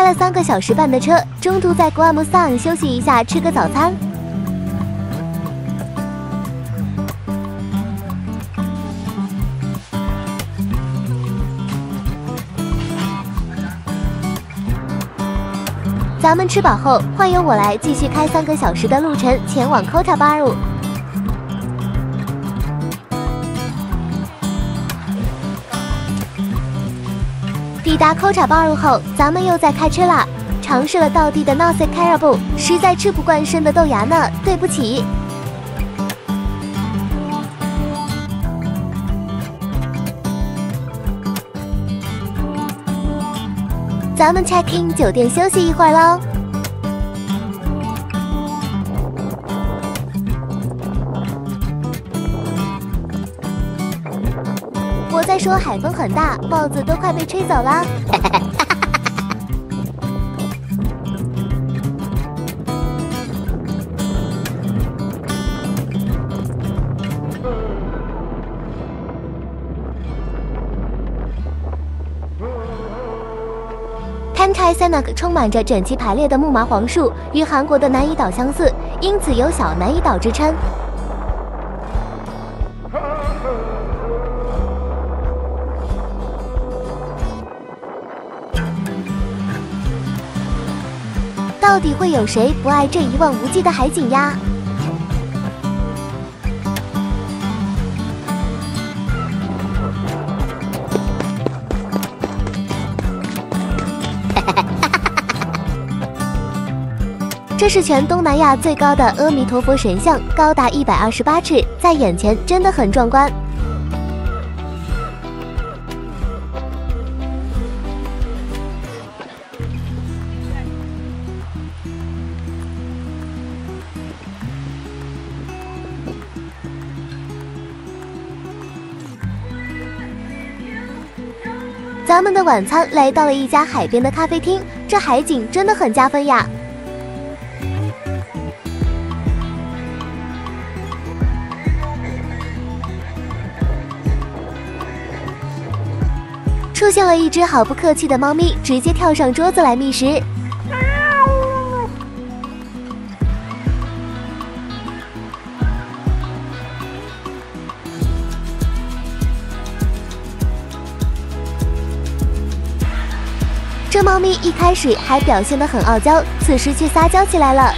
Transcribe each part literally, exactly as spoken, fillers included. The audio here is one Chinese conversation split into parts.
开了三个小时半的车，中途在 Guamusang 休息一下，吃个早餐。咱们吃饱后，换由我来继续开三个小时的路程前往 Kota Baru。抵达 Kota Baru 后，咱们又在开车啦。尝试了道地的 Nasi Kerabu， 实在吃不惯生的豆芽呢，对不起。咱们 check in 酒店休息一会儿喽。我在说海风很大，帽子都快被吹走了。Pantai Sanak 充满着整齐排列的木麻黄树，与韩国的南怡岛相似，因此有小南怡岛之称。到底会有谁不爱这一望无际的海景呀？这是全东南亚最高的阿弥陀佛神像，高达一百二十八尺，在眼前真的很壮观。咱们的晚餐来到了一家海边的咖啡厅，这海景真的很加分呀。出现了一只毫不客气的猫咪，直接跳上桌子来觅食。这猫咪一开始还表现得很傲娇，此时却撒娇起来了。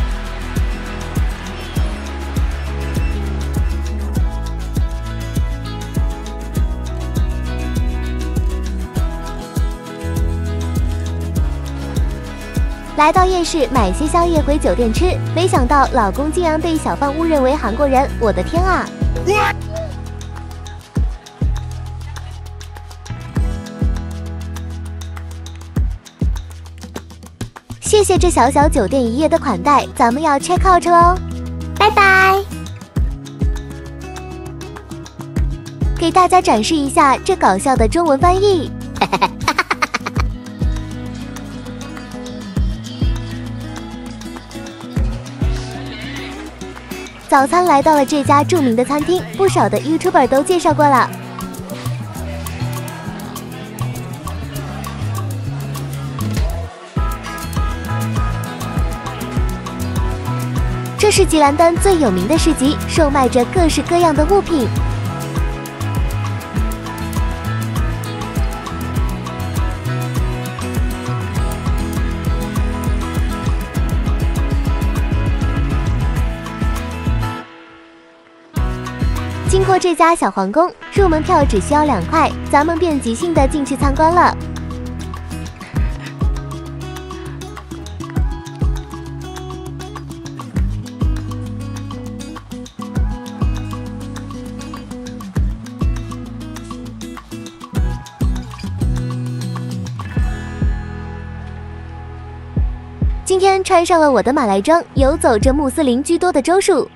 来到夜市买些宵夜回酒店吃，没想到老公竟然被小贩误认为韩国人，我的天啊！谢谢这小小酒店一夜的款待，咱们要 check out 喽，拜拜！给大家展示一下这搞笑的中文翻译。早餐来到了这家著名的餐厅，不少的 YouTuber 都介绍过了。这是吉兰丹最有名的市集，售卖着各式各样的物品。经过这家小皇宫，入门票只需要两块，咱们便即兴的进去参观了。今天穿上了我的马来装，游走着穆斯林居多的州属。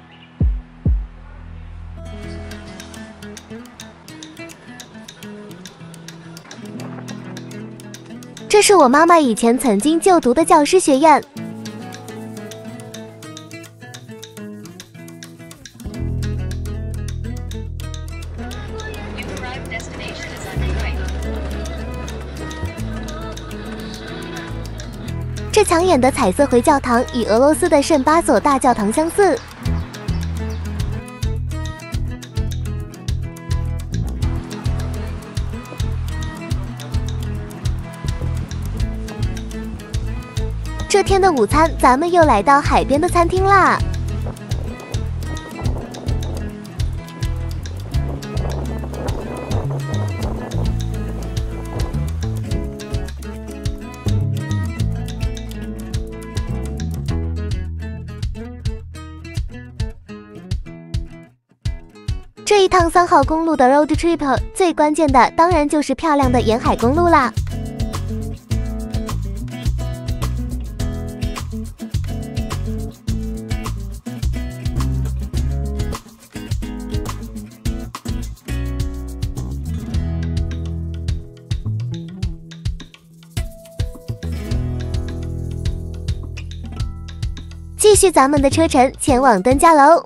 这是我妈妈以前曾经就读的教师学院。 这抢眼的彩色回教堂与俄罗斯的圣巴索大教堂相似。这天的午餐，咱们又来到海边的餐厅啦。这一趟三号公路的 road trip， 最关键的当然就是漂亮的沿海公路啦。继续咱们的车程，前往登嘉楼。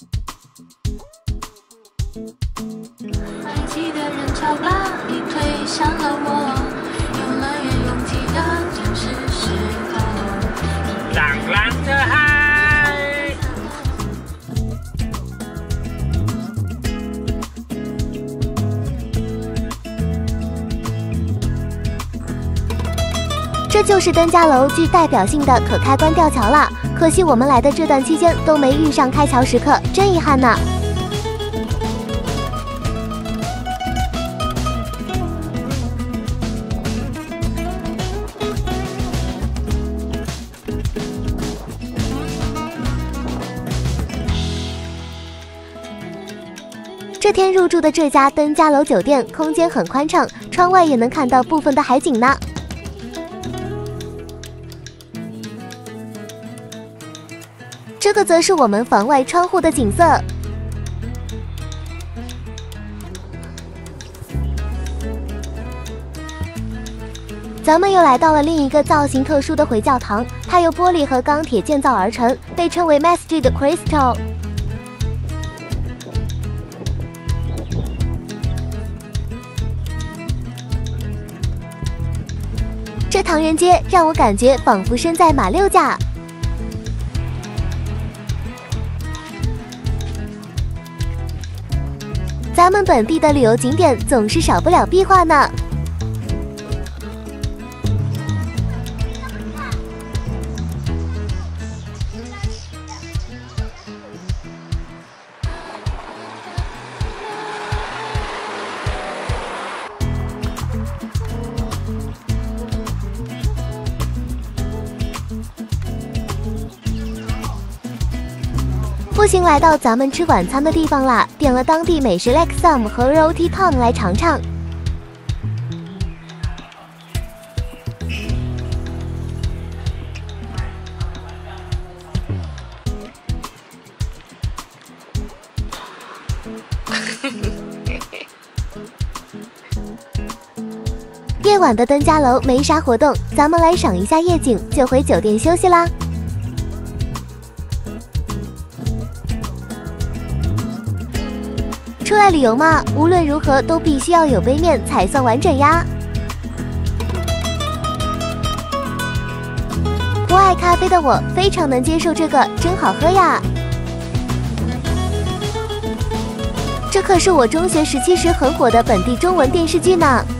爱记的人潮把你推向了我，游乐园拥挤的正是时候。 浪浪的海， 这就是登嘉楼具代表性的可开关吊桥了。可惜我们来的这段期间都没遇上开桥时刻，真遗憾呢。这天入住的这家登嘉楼酒店，空间很宽敞，窗外也能看到部分的海景呢。这个则是我们房外窗户的景色。咱们又来到了另一个造型特殊的回教堂，它由玻璃和钢铁建造而成，被称为 Masjid Crystal。这唐人街让我感觉仿佛身在马六甲。咱们本地的旅游景点总是少不了壁画呢。步行来到咱们吃晚餐的地方啦，点了当地美食 Laksam 和 Roti Tom 来尝尝。夜晚的登嘉楼没啥活动，咱们来赏一下夜景，就回酒店休息啦。出来旅游嘛，无论如何都必须要有杯面才算完整呀。不爱咖啡的我非常能接受这个，真好喝呀！这可是我中学时期时很火的本地中文电视剧呢。